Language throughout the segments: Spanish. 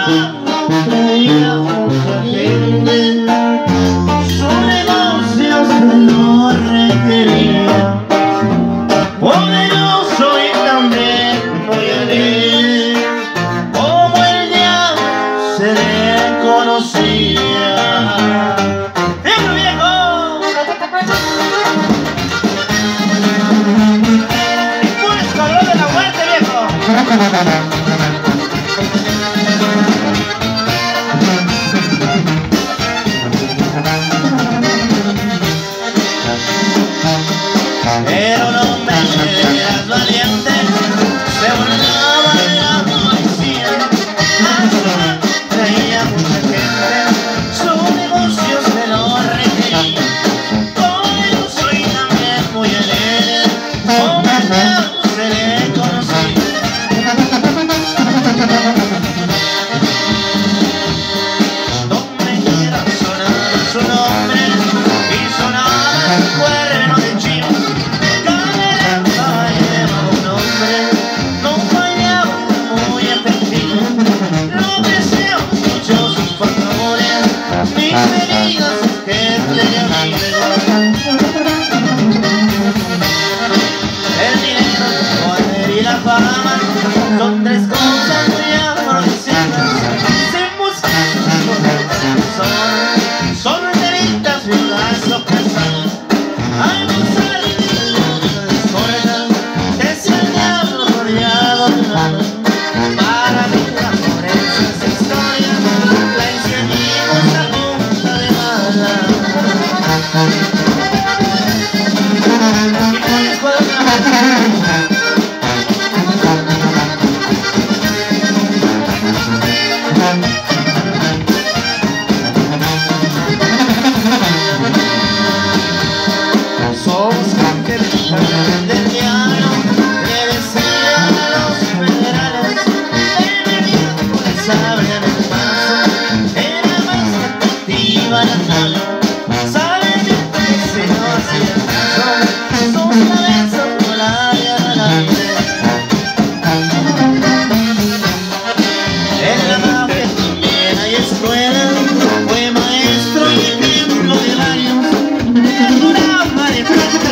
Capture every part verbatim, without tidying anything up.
amo, traía mucha gente, su negocio se lo requería. Poderoso y también muy alegre, como el diablo se le conocía. ¡Viejo, viejo! ¡Un escuadrón de la muerte, viejo! Pero no me eras valiente, se burlaba de la policía. Traía mucha gente, su negocio se lo requería. Poderoso y también muy alegre, como el diablo se le conocía. Donde quiera sonar su nombre y sonaba el cuerno de chivo. Bienvenidos a gente de amigos. El dinero, el poder y la fama son tres cosas muy afrodisíacas. Sin buscar son solteritas, viudas o casadas. Hay gozar de luz descorda, es el diablo rodeado de lana. Para mí la pobreza es historia, la enseñamos a somos canteristas del diablo, le decían a los federales. El miércoles abrían el paso, era más atractiva la sala. Saben que se no hacía caso, sus cabezas volaban al aire. En la mafia también hay escuela, fue maestro y ejemplo de varios. Perduraba de plata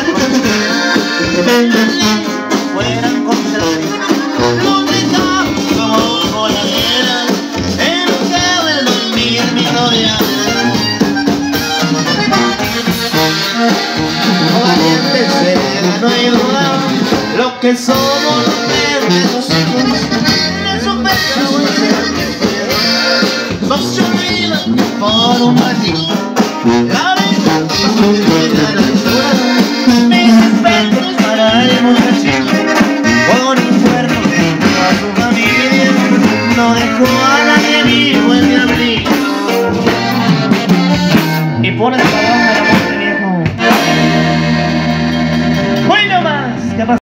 fueran contrarios, lo gritaban como voladera, enojado el dormir mi rodeada. Valientes será, no hay duda, lo que somos los verdes, los hijos de su pecho y ser no se olvidan por un ratito. La verdad la altura, mis respetos para el muchachito. Con un cuerno dentro a su familia, no dejó a nadie vivo en mi abrigo. Y por el